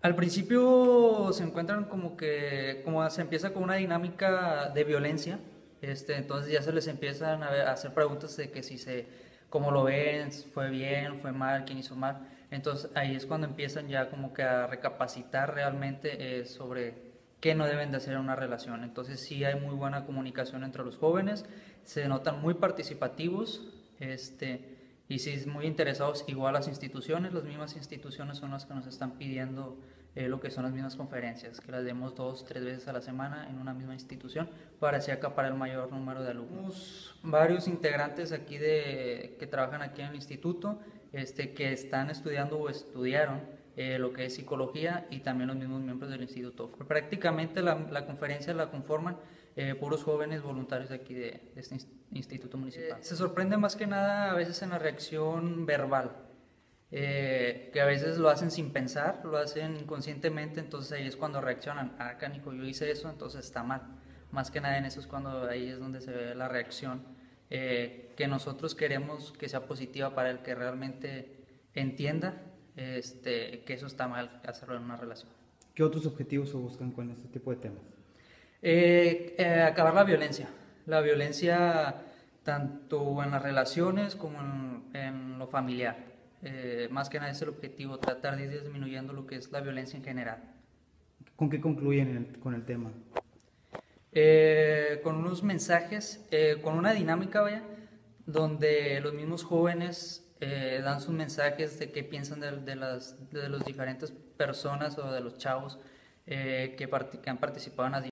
Al principio se encuentran como se empieza con una dinámica de violencia, entonces ya se les empiezan a hacer preguntas de que si cómo lo ven, si fue bien, fue mal, quién hizo mal. Entonces ahí es cuando empiezan ya como que a recapacitar realmente sobre qué no deben de hacer en una relación. Entonces sí hay muy buena comunicación entre los jóvenes, se notan muy participativos, y sí muy interesados. Igual las mismas instituciones son las que nos están pidiendo lo que son las mismas conferencias, que las demos 2, 3 veces a la semana en una misma institución para así acaparar el mayor número de alumnos. Varios integrantes aquí que trabajan aquí en el instituto, que están estudiando o estudiaron lo que es psicología, y también los mismos miembros del instituto. Prácticamente la conferencia la conforman puros jóvenes voluntarios de aquí de este instituto municipal. Se sorprende más que nada a veces en la reacción verbal, que a veces lo hacen sin pensar, lo hacen inconscientemente, entonces ahí es cuando reaccionan, ah, canijo, yo hice eso, entonces está mal. Más que nada en eso es cuando ahí es donde se ve la reacción, que nosotros queremos que sea positiva para el que realmente entienda que eso está mal hacerlo en una relación. ¿Qué otros objetivos se buscan con este tipo de temas? Acabar la violencia tanto en las relaciones como en lo familiar. Más que nada es el objetivo, tratar de ir disminuyendo lo que es la violencia en general. ¿Con qué concluyen con el tema? Con unos mensajes, con una dinámica, vaya, donde los mismos jóvenes dan sus mensajes de qué piensan de las diferentes personas o de los chavos que han participado en las